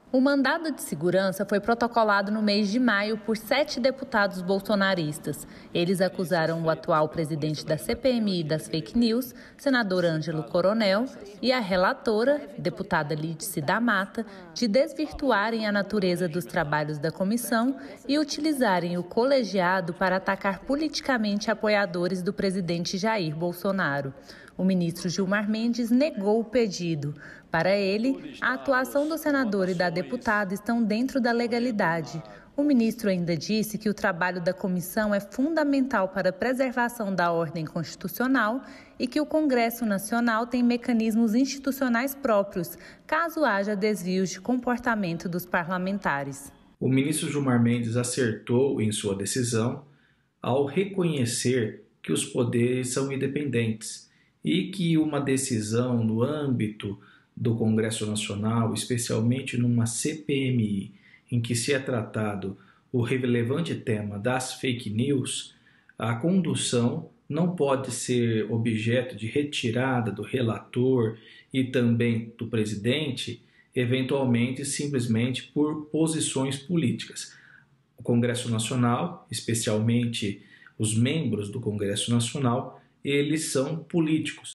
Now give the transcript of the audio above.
O mandado de segurança foi protocolado no mês de maio por 7 deputados bolsonaristas. Eles acusaram o atual presidente da CPMI das fake news, senador Ângelo Coronel, e a relatora, deputada Lídice da Mata, de desvirtuarem a natureza dos trabalhos da comissão e utilizarem o colegiado para atacar politicamente apoiadores do presidente Jair Bolsonaro. O ministro Gilmar Mendes negou o pedido. Para ele, a atuação do senador e da deputada estão dentro da legalidade. O ministro ainda disse que o trabalho da comissão é fundamental para a preservação da ordem constitucional e que o Congresso Nacional tem mecanismos institucionais próprios, caso haja desvios de comportamento dos parlamentares. O ministro Gilmar Mendes acertou em sua decisão ao reconhecer que os poderes são independentes e que uma decisão no âmbito do Congresso Nacional, especialmente numa CPMI, em que se é tratado o relevante tema das fake news, a condução não pode ser objeto de retirada do relator e também do presidente, eventualmente simplesmente por posições políticas. O Congresso Nacional, especialmente os membros do Congresso Nacional, eles são políticos.